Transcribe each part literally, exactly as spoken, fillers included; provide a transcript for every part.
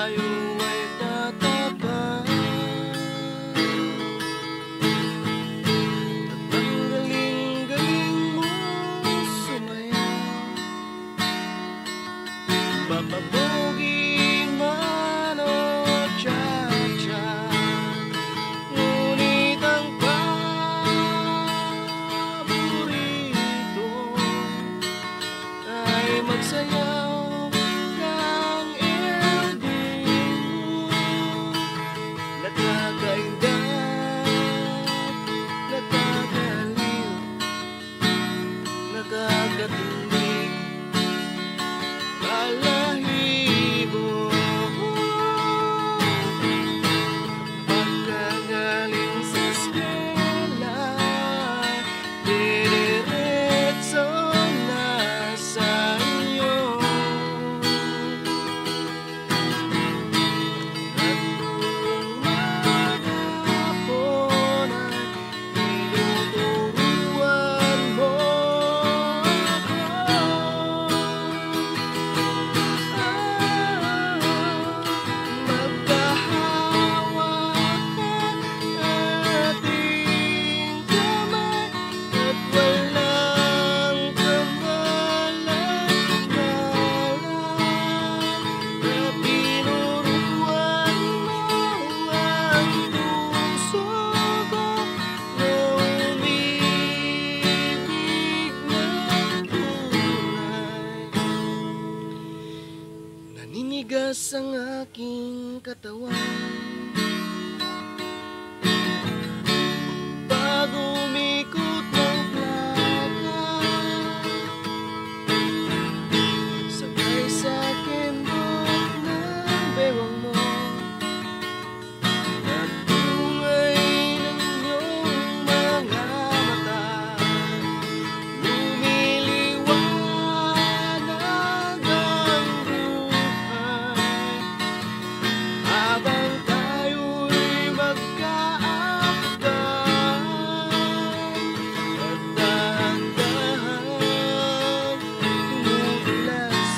tayo ay tatapat. At ang galing-galing mo sumayaw, mapapogi man o cha-cha, ngunit ang paborito ay magsayaw ng ilding mo. Nakakainda, nakakaliw, nakakatulig, balahibo. Pagkagaling sa eskwela, diretso na sa inyo. At kung maghapon ay tinuturuan mo ako, magkahawak ang ating kamay at walang kamalag-malag. At tinuruan mo ang puso ko na umibig ng tunay. Naninigas ang aking katawan pag umikot ng plaka, sabay sa kembot ng bewang mo. At tungay ng iyong mga mata, lumiliwanag ang buhay habang tayo'y magkaakbay. At dahan-dahan tumutulas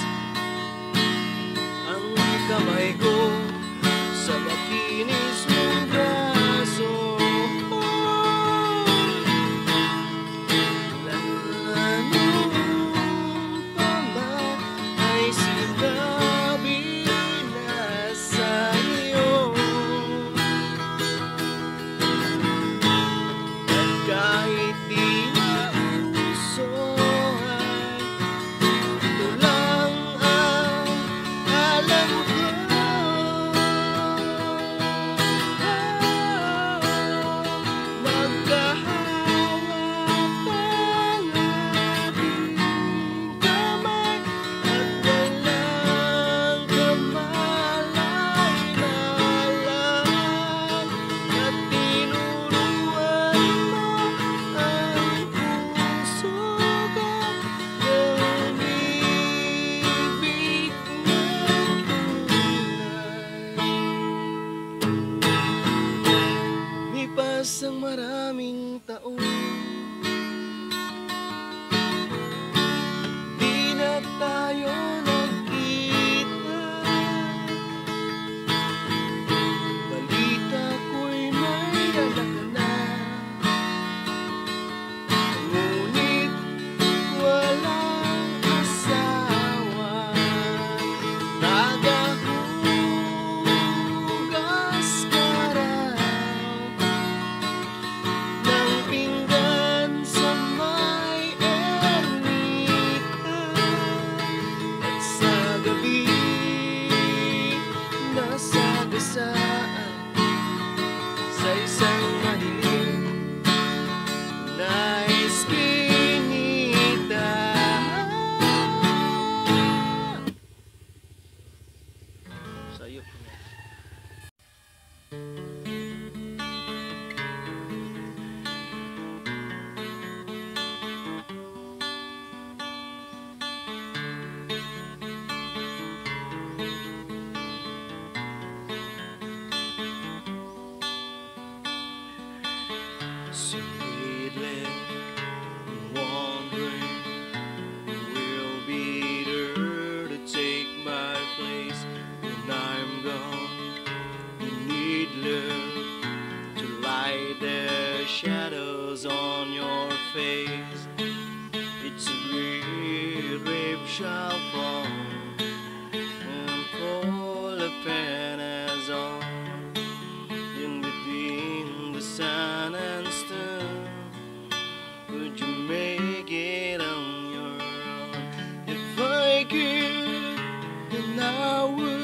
ang kamay ko sa makinis mong braso. Lanong pa man ay sinabi na sa iyo. At kahit di na uso ay ito lang ang alam ko. Magkahawak ang ating kamay at walang kamalay-malay. At tinuruan mo ang puso ko na umibig ng tunay. Lipas ang maraming taon, di na tayo nagkita. Balita ko'y may anak ka na, ngunit walang asawa. Tagahugas ka raw ng pinggan sa may ermita. At sa gabi nasagasaan sa isang madilim na eskinita. Sa'yo po na. Sweetly wandering, will be there to take my place when I'm gone. You need love to light the shadows on your face. It's a great wave shall fall and fall upon us all. In between the sun and stone, would you make it on your own? If I could, then I would.